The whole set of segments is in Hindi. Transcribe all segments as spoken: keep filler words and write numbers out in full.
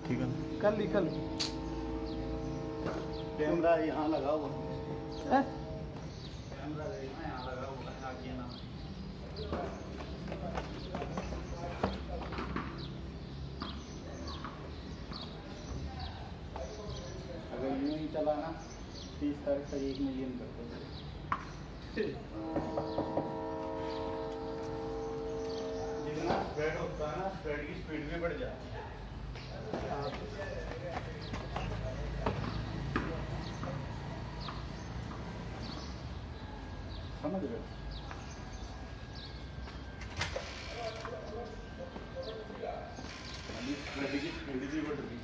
थी कल कल ही कल कैमरा यहाँ लगा हुआ है। कैमरा यहाँ लगा हुआ है आगे ना अगर यूँ ही चला ना तीस तारीख तक एक मिलियन कर दो जितना स्प्रेड होता है ना स्प्रेड की स्पीड भी बढ़ जाती है। समझ रहे हो अभी स्प्रेड की स्पीड भी बढ़ रही है।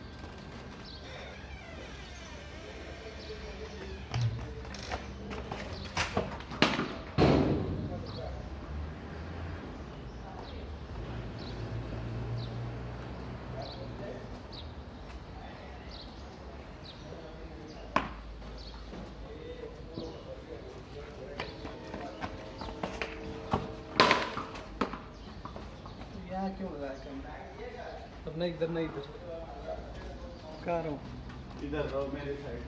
यहाँ क्यों लगा है कैमरा? अब नहीं इधर नहीं इधर कहाँ रहो इधर रहो मेरे साइड।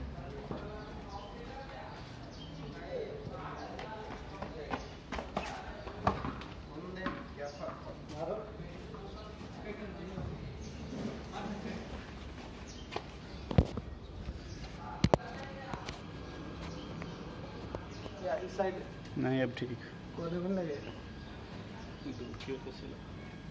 या इस साइड नहीं अब ठीक कोने में लगे क्यों कैसे लगा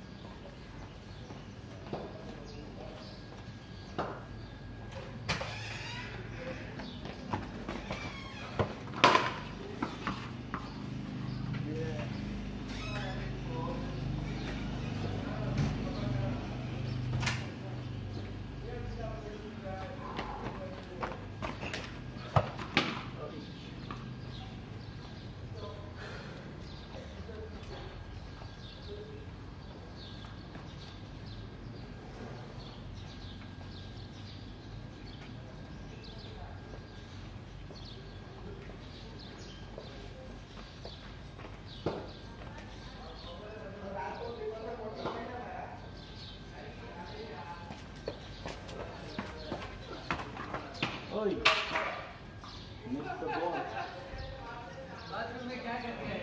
ओए मिस्टर बॉल बाथरूम में क्या करते हैं?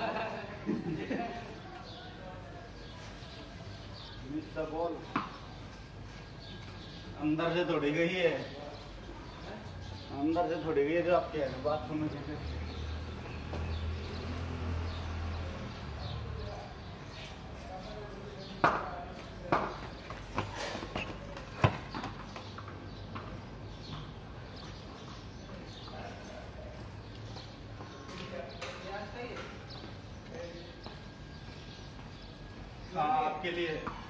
मिस्टर बॉल अंदर से थोड़ी गई है अंदर से थोड़ी गई है जो आपके बाथरूम में जैसे हाँ आपके लिए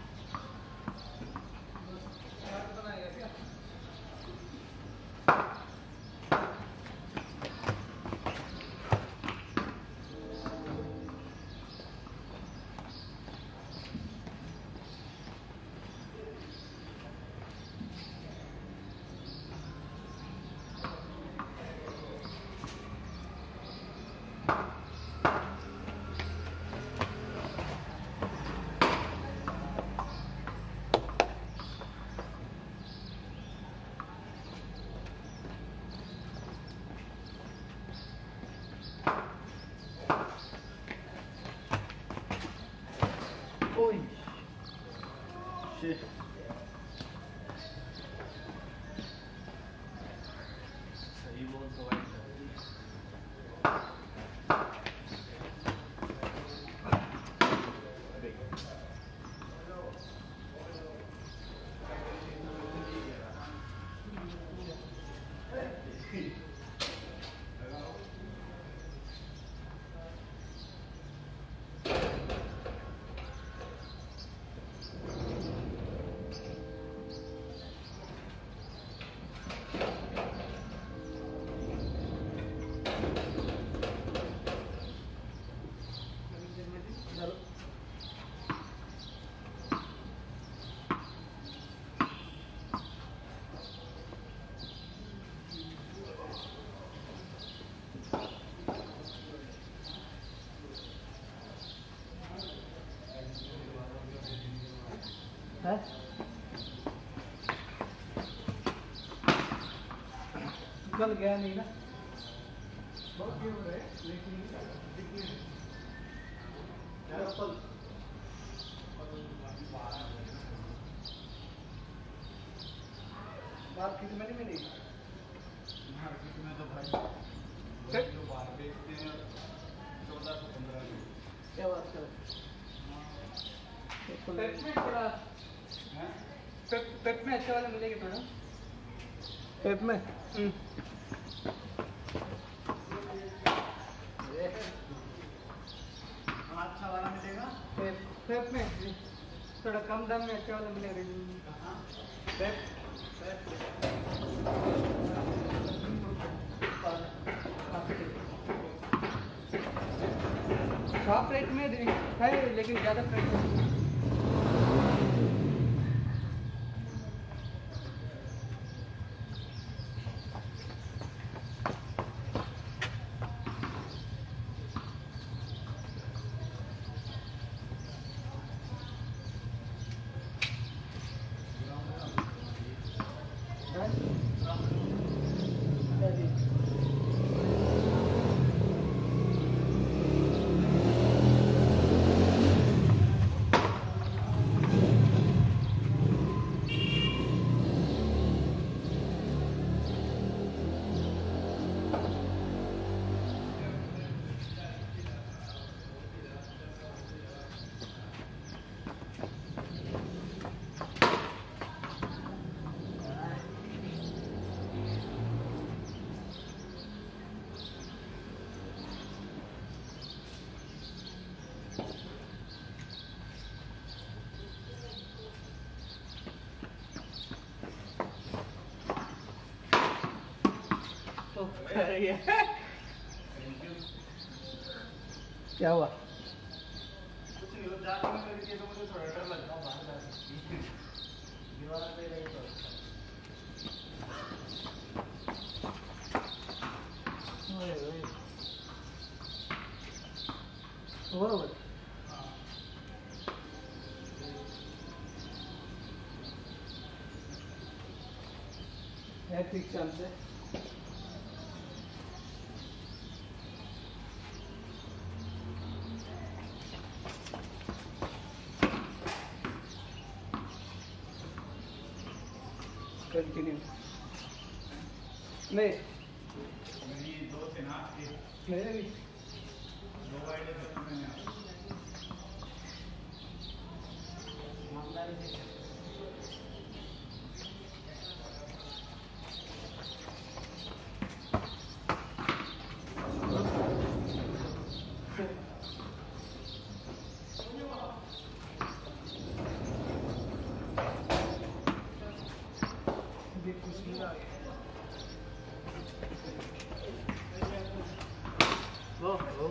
ओए शिट सही बोल तो भाई है कल गया नहीं ना, बहुत दूर है लेकिन दिखने मार्केट में नहीं मिलेगी। मार्केट में तो भाई जो बाहर बेचते हैं चौदह सौ पंद्रह में। क्या बात कर पेट में थोड़ा पेट पेट में अच्छा वाला मिलेगा थोड़ा पेट में। अच्छा वाला मिलेगा पेट पेट में थोड़ा कम दाम में अच्छा वाला मिलेगा। पेट शॉप रेट में है लेकिन ज़्यादा प्राइस क्या हुआ? कुछ नहीं हो जाते में करके तो मुझे थोड़ा डर लगता है बाहर जाके दीवार पे रही तो बरोबर है ठीक चांस है। कंटिन्यू नहीं मेरी दो थे ना मेरे भी दो आइडिया तो मैंने ईमानदारी से वो वो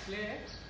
प्ले है।